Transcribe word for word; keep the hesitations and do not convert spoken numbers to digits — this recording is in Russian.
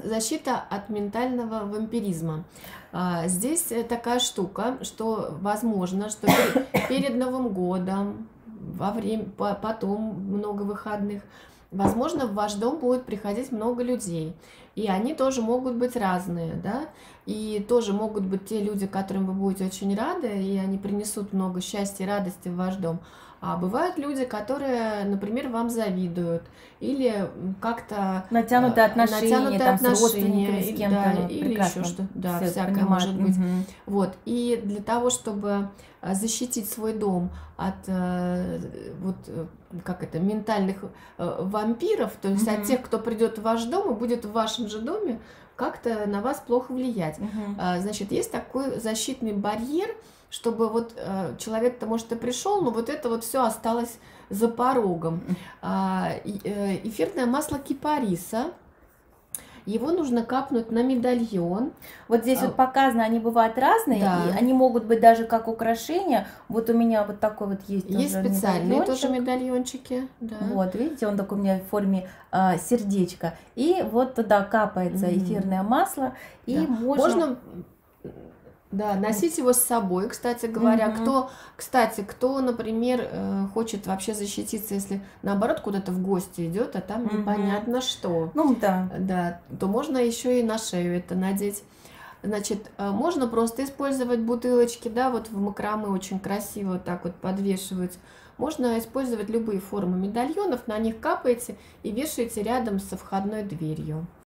защита от ментального вампиризма. А, Здесь э, такая штука, что возможно, что пе- перед Новым годом, во время, по- потом много выходных, возможно, в ваш дом будет приходить много людей. И они тоже могут быть разные, да, и тоже могут быть те люди, которым вы будете очень рады, и они принесут много счастья и радости в ваш дом. А бывают люди, которые, например, вам завидуют, или м, как-то Натянутые э, отношения, натянутые там, с отношения, родственниками, с и- кем-то, да, ну, или еще прекрасно что, да, всё всякое понимают. может быть. Мгм. Вот, и для того, чтобы э, защитить свой дом от э, вот э, как это, ментальных э, вампиров, то есть от Мгм. тех, кто придет в ваш дом и будет в вашем же доме как-то на вас плохо влиять. Мгм. А, Значит, есть такой защитный барьер, чтобы вот э, человек-то, может, и пришел, но вот это вот все осталось за порогом. А, и, э, Эфирное масло кипариса, его нужно капнуть на медальон. Вот здесь вот А, показано, они бывают разные, и Да, они могут быть даже как украшение. Вот у меня вот такой вот есть есть тоже специальные тоже медальончик. медальончики, да. Вот, видите, он такой у меня в форме а, сердечка. И вот туда капается Мгм. эфирное масло, и Да. можно... Можно, да, носить его с собой, кстати говоря. Мгм. Кто, кстати, кто, например, э, хочет вообще защититься, если наоборот куда-то в гости идет, а там Мгм. непонятно что, Ну да. да, то можно еще и на шею это надеть. Значит, э, можно просто использовать бутылочки, да, вот в макраме очень красиво вот так вот подвешивать. Можно использовать любые формы медальонов, на них капаете и вешаете рядом со входной дверью.